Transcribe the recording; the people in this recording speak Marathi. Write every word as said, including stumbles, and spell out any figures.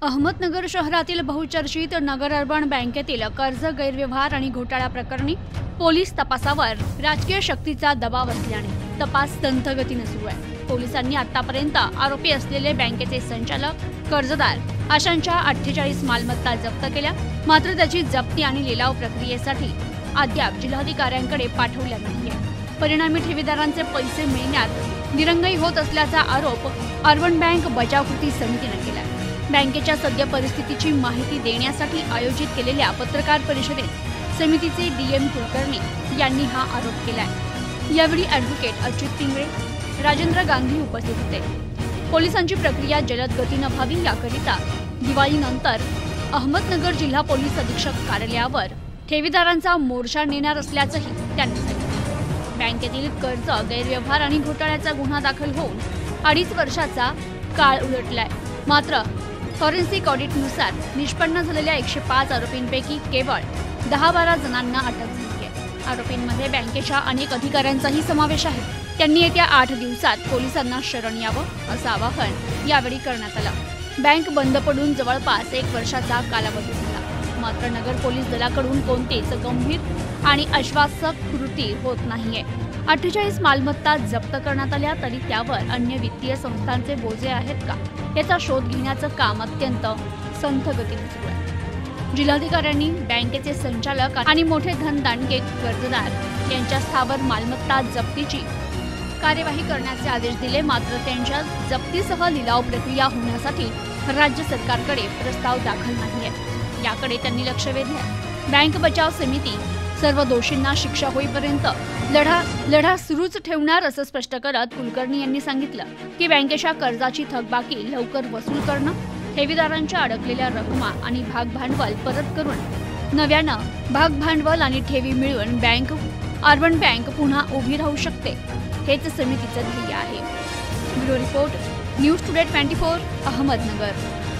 अहमदनगर शहरातील बहुचर्चित नगर अर्बन बँकेतील कर्ज गैरव्यवहार आणि घोटाळा प्रकरणी पोलीस तपासावर राजकीय शक्तीचा दबाव असल्याने तपास संथ गतीने सुरू आहे। पोलिसांनी आतापर्यंत आरोपी असलेले बँकेचे संचालक, कर्जदार अशांच्या अठ्ठेचाळीस मालमत्ता जप्त केल्या, मात्र त्याची जप्ती आणि लिलाव प्रक्रियेसाठी अद्याप जिल्हाधिकाऱ्यांकडे पाठवल्या नाहीये। परिणामी ठेवीदारांचे पैसे मिळण्यात दिरंगाई होत असल्याचा आरोप अर्बन बँक बचाव कृती समितीने केला। बँकेच्या सद्य परिस्थितीची माहिती देण्यासाठी आयोजित केलेल्या पत्रकार परिषदेत समितीचे डीएम कुलकर्णी यांनी हा आरोप केलाय। यावेळी ॲडव्होकेट अच्युत पिंगळे, राजेंद्र गांधी उपस्थित होते। पोलिसांची प्रक्रिया जलद गतीने व्हावी याकरिता दिवाळीनंतर अहमदनगर जिल्हा पोलीस अधीक्षक कार्यालयावर ठेवीदारांचा मोर्चा नेणार असल्याचंही त्यांनी सांगितलं। बँकेतील कर्ज गैरव्यवहार आणि घोटाळ्याचा गुन्हा दाखल होऊन अडीच वर्षाचा काळ उलटलाय, मात्र फॉरेन्सिक ऑडिटनुसार निष्पन्न झालेल्या एकशे पाच आरोपींपैकी केवळ दहा बारा जणांना अटक झाली आहे। आरोपींमध्ये बँकेच्या अनेक अधिकाऱ्यांचाही समावेश आहे। त्यांनी येत्या आठ दिवसात पोलिसांना शरण यावं असं आवाहन यावेळी करण्यात आलं। बँक बंद पडून जवळपास एक वर्षाचा कालावधी झाला, मात्र नगर पोलीस दलाकडून कोणतेच गंभीर आणि आश्वासक कृती होत नाहीये। अठ्ठेचाळीस मालमत्ता जप्त करण्यात आल्या तरी त्यावर अन्य वित्तीय संस्थांचे बोजे आहेत का याचा शोध घेण्याचं काम अत्यंत संथ गतीने सुरू आहे। जिल्हाधिकाऱ्यांनी बँकेचे संचालक आणि मोठे धनदांडगे कर्जदार यांच्या स्थावर मालमत्ता जप्तीची कार्यवाही करण्याचे आदेश दिले, मात्र त्यांच्या जप्तीसह लिलाव प्रक्रिया होण्यासाठी राज्य सरकारकडे प्रस्ताव दाखल नाहीये। याकडे त्यांनी लक्ष वेधले। बँक बचाव समिती सर्व दोषींना शिक्षा होईपर्यंत लढा लढा सुरूच ठेवणार असं स्पष्ट करत कुलकर्णी यांनी सांगितलं की बँकेच्या कर्जाची थकबाकी लवकर वसूल करणं, ठेवीदारांच्या अडकलेल्या रकमा आणि भागभांडवल परत करून नव्यानं भागभांडवल आणि ठेवी मिळवून बँक अर्बन बँक पुन्हा उभी राहू शकते, हेच समितीचं ध्येय आहे। ब्युरो रिपोर्ट, न्यूज टुडे चोवीस अहमदनगर।